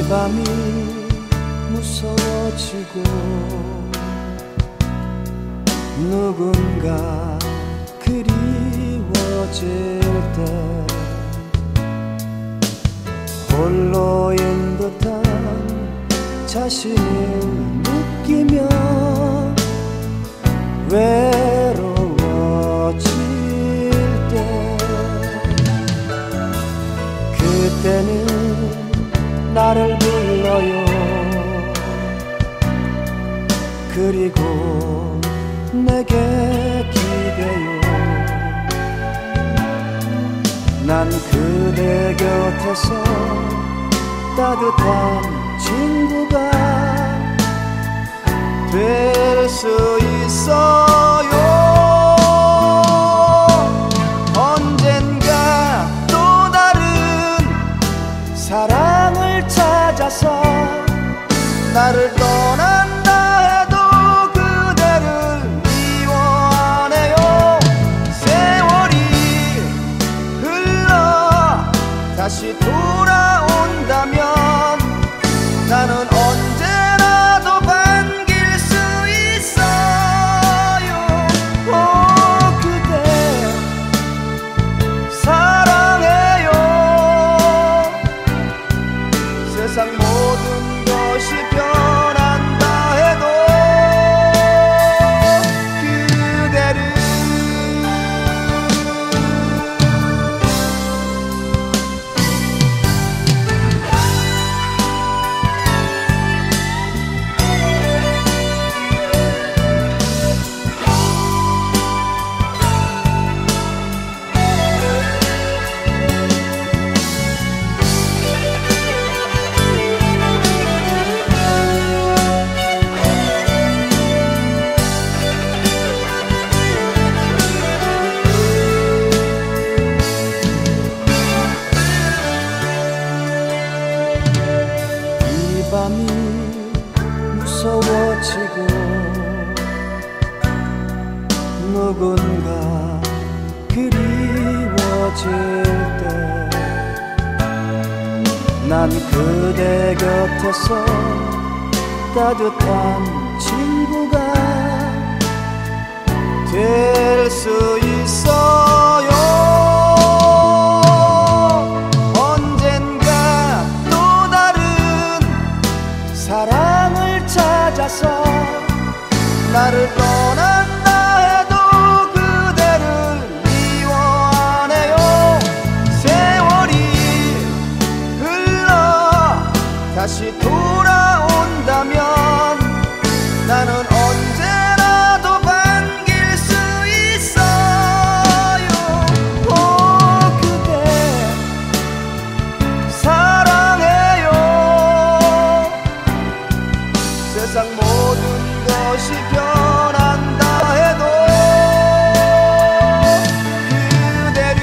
밤이 무서워지고 누군가 그리워질 때 홀로인 듯한 자신을 느끼며 외로워질 때 그때는 나를 불러요. 그리고 내게 기대요. 난 그대 곁에서 따뜻한 친구가 될 수 있어요. 언젠가 또 다른 사랑을 찾아서 나를 떠난다 해도 그대를 미워하네요. 세월이 흘러 다시 돌아온다면 나는 언제라도 반길 수 있어요. 오 그대 사랑해요. 세상 모든 것이 변한다 해도 그대를 밤이 무서워지고 누군가 그리워질 때 난 그대 곁에서 따뜻한 친구가 될 수 있어요. 사랑을 찾아서 나를 떠난다 해도 그대를 미워하네요. 세월이 흘러 다시 돌아온다면 나는 언제라도 반길 수 있어요. 오 그대 사랑해요. 세상 모든 것이 변한다 해도 그대를